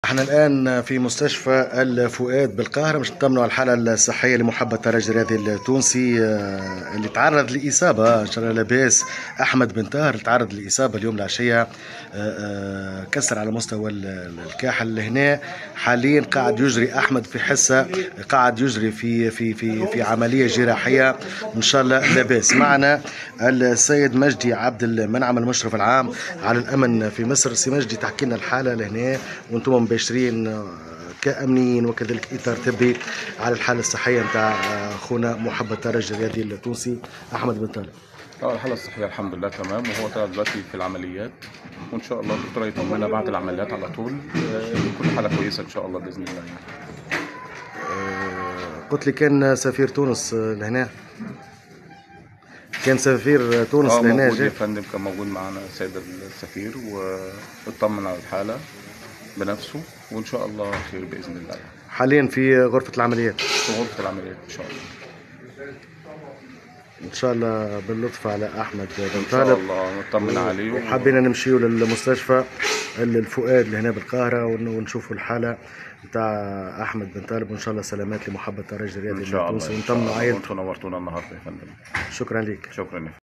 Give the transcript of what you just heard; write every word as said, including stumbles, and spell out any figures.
احنا الان في مستشفى الفؤاد بالقاهره باش نطمنوا على الحاله الصحيه لمحب الترجي الرياضي التونسي آه، اللي تعرض لاصابه ان شاء الله لاباس. احمد بن طاهر تعرض لاصابه اليوم العشيه، آه، آه، كسر على مستوى الكاحل هنا. حاليا قاعد يجري احمد في حصه، قاعد يجري في في في في عمليه جراحيه ان شاء الله لاباس. معنا السيد مجدي عبد المنعم المشرف العام على الامن في مصر. سي مجدي، تحكي لنا الحاله لهنا وانتم مباشرين كامنيين وكذلك اطار طبي على الحاله الصحيه نتاع اخونا محب الترجي الرياضي التونسي احمد بن طالب. اه الحالة الصحية الحمد لله تمام، وهو طلع دلوقتي في العمليات، وإن شاء الله الدكتور يطمنا بعد العمليات على طول آه، يكون حالة كويسة إن شاء الله بإذن الله. آه، قلت لي كان سفير تونس لهنا، كان سفير تونس اه لهنا موجود يا جاي. فندم، كان موجود معنا السيد السفير واطمن على الحالة بنفسه، وإن شاء الله خير بإذن الله. حاليا في غرفه العمليات، في غرفة العمليات إن شاء الله. ان شاء الله باللطف على احمد بن إن شاء طالب. الله نطمن عليه و... وحبينا نمشيو للمستشفى الفؤاد اللي هنا بالقاهره ونشوفوا الحاله نتاع احمد بن طالب، وان شاء الله سلامات لمحب الترجي الرياضي إن شاء الله التونسي إن شاء ونطمنوا الله. عائلته. وأنتم نورتونا النهاردة يا فندم. شكرا لك. شكرا.